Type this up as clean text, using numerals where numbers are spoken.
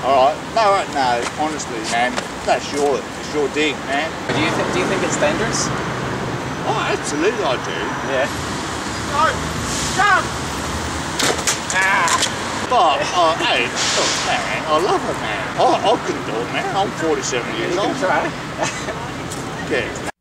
All right. No, honestly, man, it's your dig, man. Do you think it's dangerous? Oh, absolutely I do. Yeah. No, but, hey, look, man, I love it, man. I couldn't do it, man. I'm 47 years old. You can try. Yeah.